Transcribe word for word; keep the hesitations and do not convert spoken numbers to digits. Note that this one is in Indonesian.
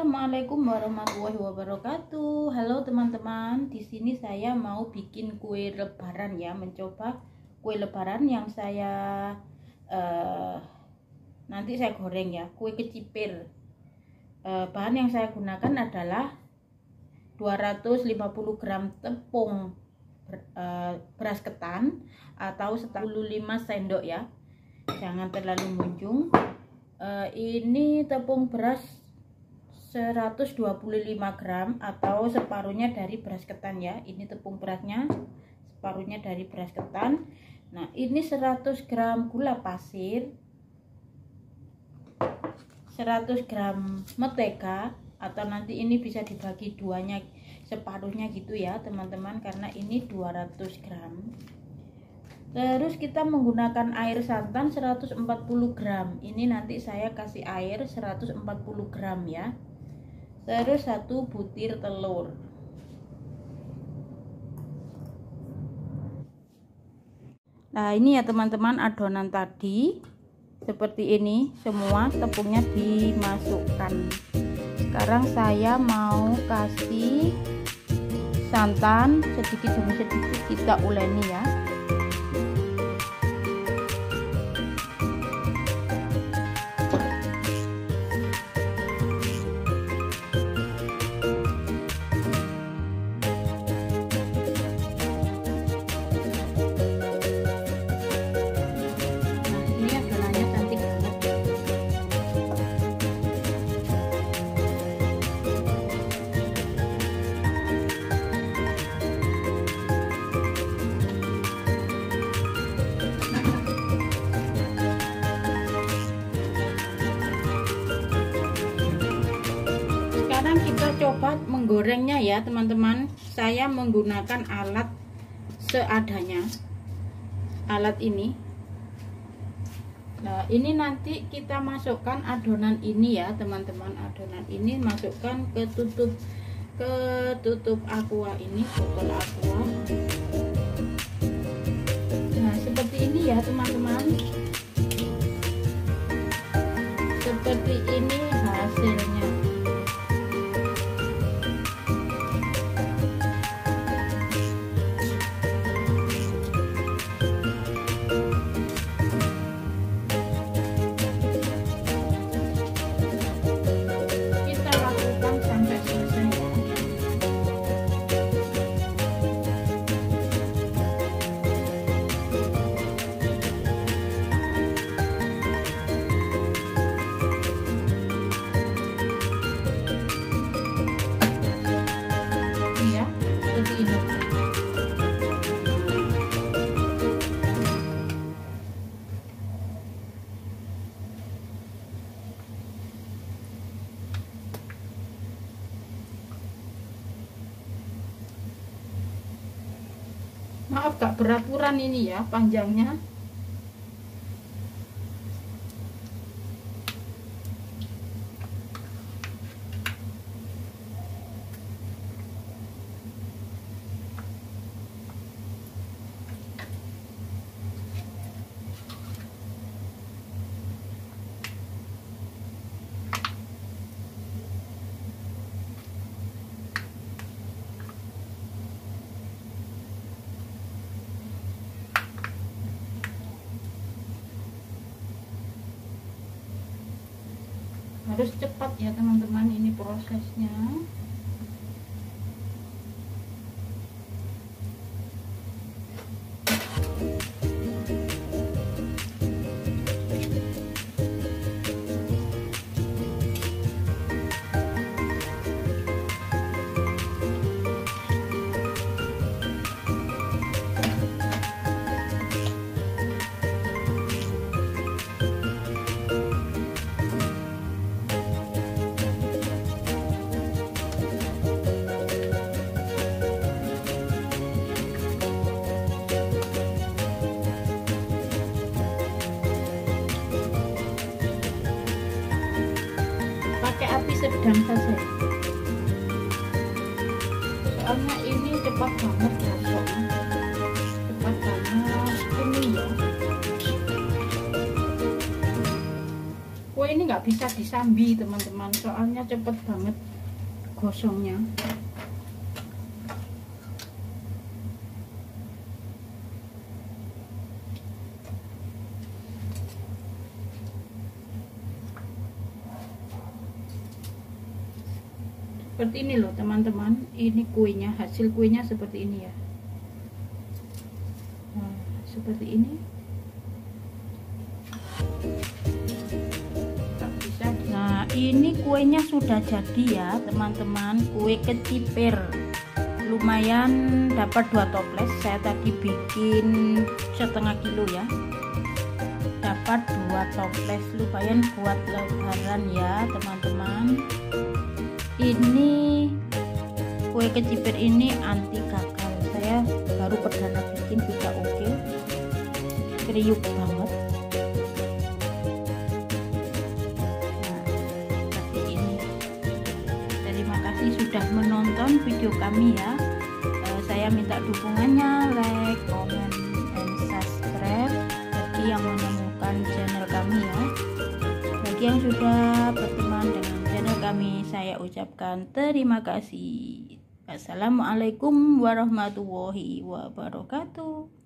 Assalamualaikum warahmatullahi wabarakatuh. Halo teman-teman, di sini saya mau bikin kue lebaran ya, mencoba kue lebaran yang saya uh, nanti saya goreng ya, kue kecipir. Uh, bahan yang saya gunakan adalah dua ratus lima puluh gram tepung ber, uh, beras ketan atau sepuluh lima sendok ya. Jangan terlalu munjung. Uh, ini tepung beras seratus dua puluh lima gram atau separuhnya dari beras ketan ya. Ini tepung berasnya, separuhnya dari beras ketan. Nah, ini seratus gram gula pasir, seratus gram mentega, atau nanti ini bisa dibagi duanya, separuhnya gitu ya teman-teman, karena ini dua ratus gram. Terus kita menggunakan air santan seratus empat puluh gram. Ini nanti saya kasih air seratus empat puluh gram ya. Terus satu butir telur. Nah, ini ya teman-teman adonan tadi. Seperti ini semua tepungnya dimasukkan. Sekarang saya mau kasih santan sedikit demi sedikit, kita uleni ya. Sekarang kita coba menggorengnya ya teman-teman. Saya menggunakan alat seadanya, alat ini. Nah, ini nanti kita masukkan adonan ini ya teman-teman. Adonan ini masukkan ke tutup ke tutup aqua ini, botol aqua. Nah, seperti ini ya teman-teman. Seperti ini hasilnya. Maaf gak beraturan ini ya panjangnya. Harus cepat ya teman-teman ini prosesnya. Sedang saja, soalnya ini cepat banget masuk, cepat banget ini ya. Kue kue ini nggak bisa disambi teman-teman, soalnya cepet banget gosongnya. Seperti ini loh teman-teman, ini kuenya, hasil kuenya seperti ini ya. Nah, seperti ini. Nah, ini kuenya sudah jadi ya teman-teman, kue kecipir. Lumayan dapat dua toples, saya tadi bikin setengah kilo ya. Dapat dua toples, lumayan buat lebaran ya teman-teman. Ini kue kecipir ini anti gagal, saya baru perdana bikin juga oke, kriuk banget. Nah, seperti ini. Terima kasih sudah menonton video kami ya. Uh, saya minta dukungannya, like, comment, and subscribe bagi yang menemukan channel kami ya. Bagi yang sudah berteman dengan channel kami, saya ucapkan terima kasih. Assalamualaikum warahmatullahi wabarakatuh.